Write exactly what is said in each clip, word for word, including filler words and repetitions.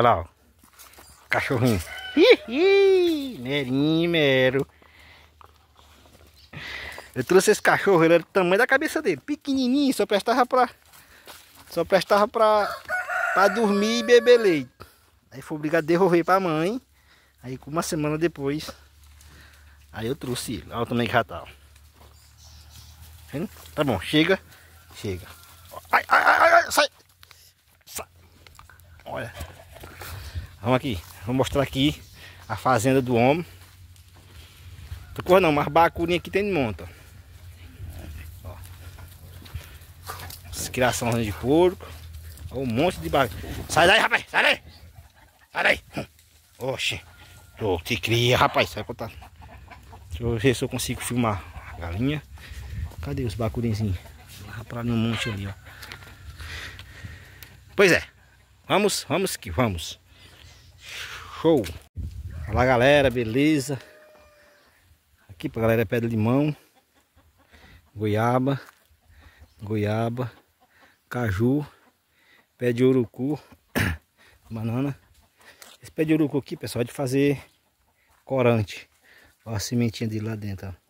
Olha lá, ó. Cachorrinho. Ih, Merinho, Mero. Eu trouxe esse cachorro, ele era do tamanho da cabeça dele. Pequenininho, só prestava pra... Só prestava pra... Pra dormir e beber leite. Aí foi obrigado a devolver pra mãe. Aí uma semana depois... Aí eu trouxe ele. Olha o tamanho que já tá, ó. Vendo? Tá bom, chega. Chega. Ai, ai, ai, ai, sai. Sai. Olha. Vamos aqui. Vou mostrar aqui a fazenda do homem. Não corra não, mas bacurinha aqui tem de monta. Ó. As criações de porco. Ó, um monte de bacu. Sai daí, rapaz. Sai daí. Sai daí. Oxe. Ô, te cria, rapaz. Sai contar. Deixa eu ver se eu consigo filmar a galinha. Cadê os bacurinzinhos? Lá pra ali um monte ali, ó. Pois é. Vamos, vamos que vamos. Show. Olá, galera, beleza? Aqui pra galera é pé de limão, goiaba, goiaba, caju, pé de urucu, banana. Esse pé de urucu aqui, pessoal, é de fazer corante. Olha a sementinha dele lá dentro, ó.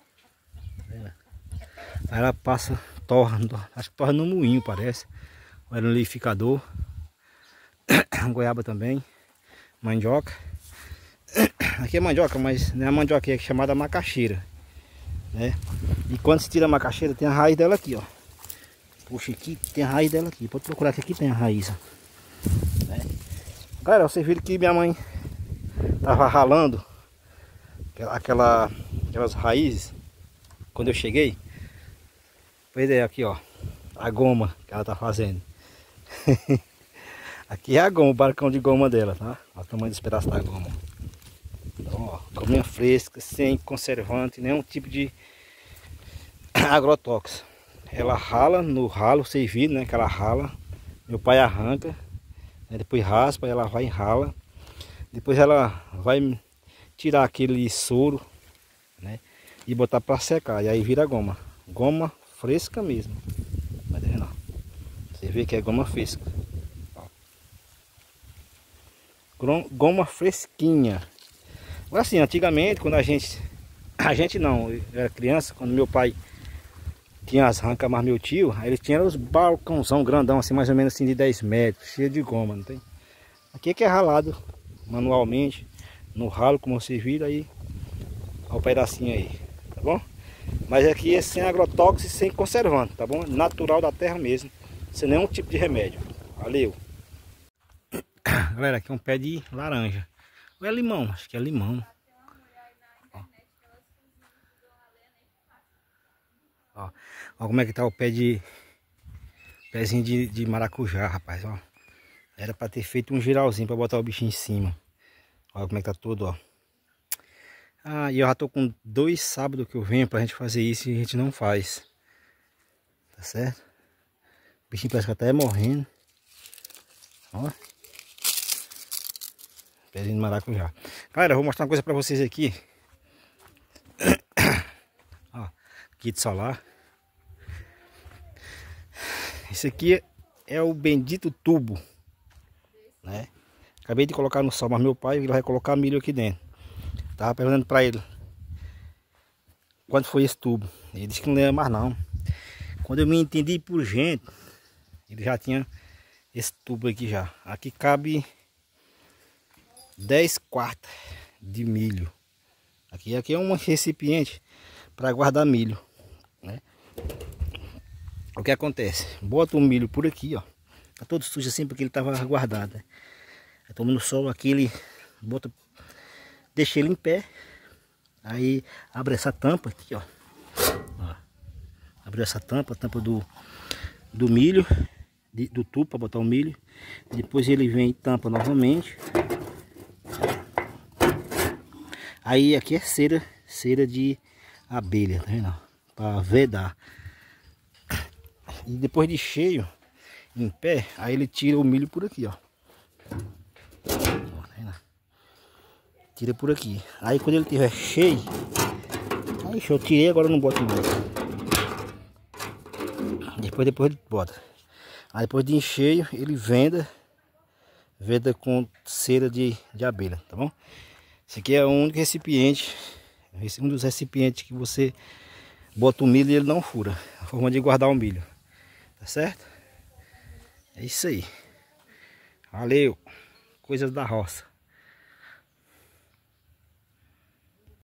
Aí ela passa, torra, acho que torra no moinho, parece. Ou era no liquidificador. Goiaba também. Mandioca. Aqui é mandioca, mas não é a mandioca, é chamada macaxeira, né? E quando se tira a macaxeira, tem a raiz dela aqui, ó. Puxa aqui, tem a raiz dela aqui. Pode procurar que aqui tem a raiz, ó. Né? Galera, vocês viram que minha mãe tava ralando aquela, aquelas raízes quando eu cheguei. Pois é, aqui ó, a goma que ela tá fazendo. Aqui é a goma, o barcão de goma dela, tá? Olha o tamanho desse pedaço da goma. Então, ó, gominha fresca, sem conservante, nenhum tipo de agrotóxico. Ela rala no ralo servido, né? Que ela rala. Meu pai arranca, né? Depois raspa, ela vai e rala. Depois ela vai tirar aquele soro, né? E botar para secar. E aí vira goma. Goma fresca mesmo. Vai vendo? Você vê que é goma fresca. Ó. Goma fresquinha. Agora assim, antigamente quando a gente... A gente não, eu era criança, quando meu pai tinha as rancas, mas meu tio, aí ele tinha os balcãozão grandão, assim, mais ou menos assim de dez metros, cheio de goma, não tem? Aqui é que é ralado manualmente, no ralo, como você viram aí, olha o pedacinho aí, tá bom? Mas aqui é sem agrotóxico e sem conservante, tá bom? Natural da terra mesmo, sem nenhum tipo de remédio. Valeu! Galera, aqui é um pé de laranja. Ou é limão? Acho que é limão. Ó. Ó. Ó como é que tá o pé de... Pezinho de, de maracujá, rapaz, ó. Era pra ter feito um giralzinho pra botar o bichinho em cima. Olha como é que tá todo, ó. Ah, e eu já tô com dois sábados que eu venho pra gente fazer isso e a gente não faz. Tá certo? O bichinho parece que até é morrendo. Ó. Pezinho de maracujá. Galera, eu vou mostrar uma coisa pra vocês aqui. Ó, kit solar. Esse aqui é o bendito tubo, né? Acabei de colocar no sol, mas meu pai ele vai colocar milho aqui dentro. Tava perguntando pra ele quanto foi esse tubo. Ele disse que não lembra mais não. Quando eu me entendi por gente, ele já tinha esse tubo aqui já. Aqui cabe dez quartas de milho. Aqui, aqui é um recipiente para guardar milho, né? O que acontece? Bota o milho por aqui, ó. Tá todo sujo assim porque ele tava guardado, né? Aí toma no sol aqui, ele bota, deixa ele em pé. Aí abre essa tampa aqui, ó. Ó. Abre essa tampa, a tampa do, do milho, de, do tubo para botar o milho. Depois ele vem e tampa novamente. Aí aqui é cera, cera de abelha, tá vendo? Para vedar. E depois de cheio, em pé, aí ele tira o milho por aqui, ó. Tira por aqui. Aí quando ele tiver cheio, aí eu tirei, agora eu não boto mais. Depois, depois ele bota. Aí depois de encheio, ele venda, feita com cera de, de abelha, tá bom? Esse aqui é o único recipiente, esse é um dos recipientes que você bota o milho e ele não fura. A forma de guardar o milho, tá certo? É isso aí. Valeu, coisas da roça.